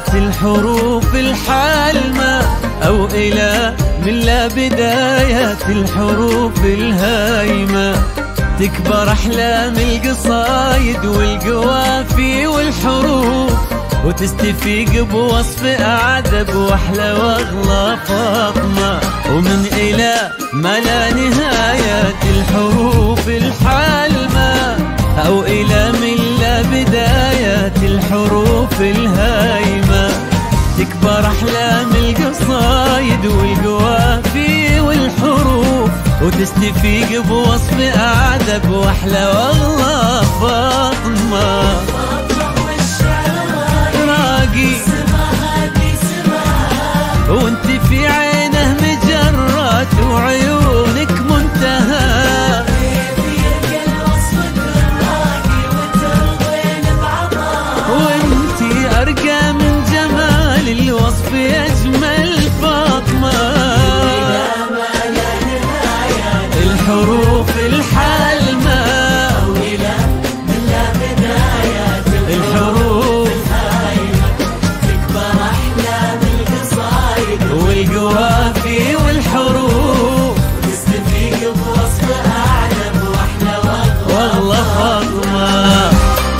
نهايات الحروف الحالمة أو إلى من لا بدايات الحروف الهايمة. تكبر أحلام القصايد والقوافي والحروف، وتستفيق بوصف أعذب وأحلى وأغلى فاطمة. ومن إلى ما لا نهايات الحروف الحالمة أو إلى من لا بدايات الحروف الهايمة. تكبر أحلام القصايد والقوافي والحروف، وتستفيق بوصف أعذب وأحلى وأغلى فاطمة. راقي وانت في عينه مجرات وعيونك منتهى، وانت أرقى من جمال الوصف أجمل فاطمة. الحروف الحالمة أو إلى من لا بدايات الحروف الهايمة. تكبر أحلام القصايد والقوافي والحروف، وتستفيق بوصف أعلم وأحلى وأغلى فاطمة.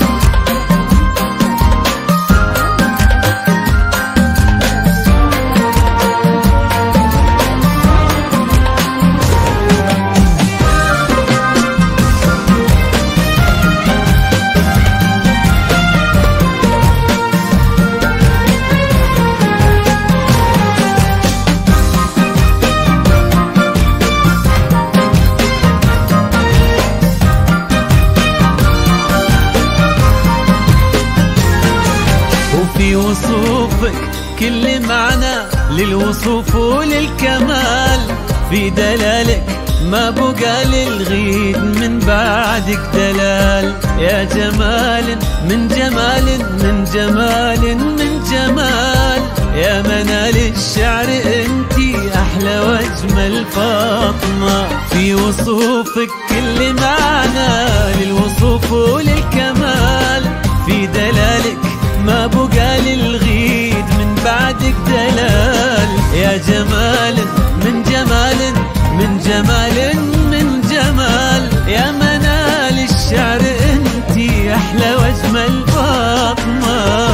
في وصوفك كل معنى للوصوف وللكمال، في دلالك ما بقى للغيد من بعدك دلال. يا جمال من جمال من جمال من جمال، يا منال الشعر انتي أحلى واجمل فاطمة. في وصوفك كل معنى للوصوف وللكمال، في دلالك ما بقى للغيد من بعدك دلال. يا جمال من جمال من جمال من جمال، يا منال الشعر انتي أحلى واجمل فاطمة.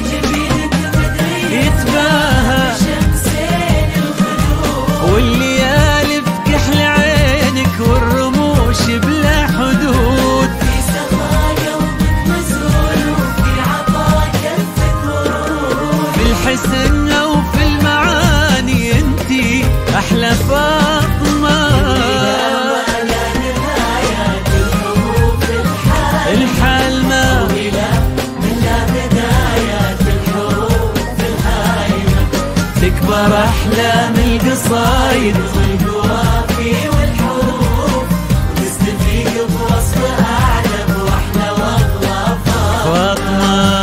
يتباهى والليالي في كحل عينك والرموش بلا حدود، الحسن وفي المعاني انتي أحلى فاطمة. الحالمة من لا بدايات الحروف الهايمة. تكبر أحلام القصايد والقوافي والحروف، وتستفيق بوصف أعلم وأحلى وأغلى فاطمة.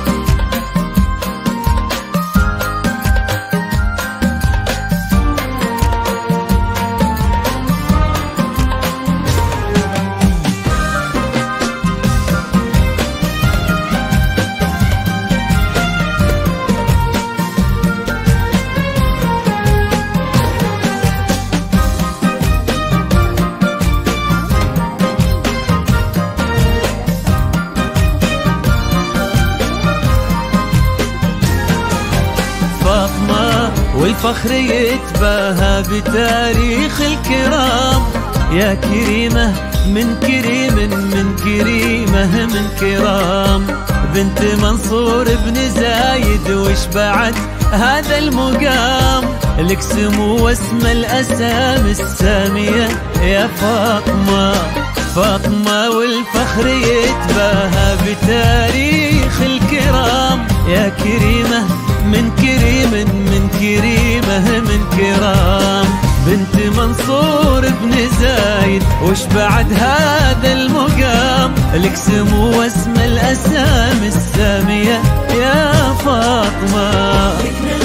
والفخر يتباهى بتاريخ الكرام. يا كريمة من كريم من كريمة من كرام، بنت منصور بن زايد وش بعد هذا المقام. لك سمو واسم الأسامي السامية يا فاطمة. فاطمة والفخر يتباهى بتاريخ الكرام. يا كريمة من كريم من كريمة من كرام، بنت منصور بن زايد وش بعد هذا المقام. لك سمو واسم الأسامي السامية يا فاطمة.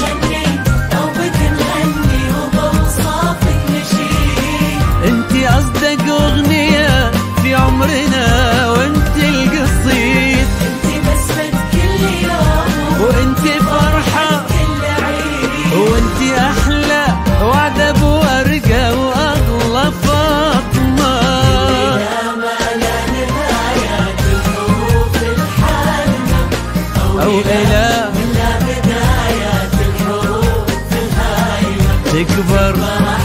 انتي أصدق أغنية في عمرنا وانتي القصيد، انتي بسمة كل يوم وانتي فرح أكبر.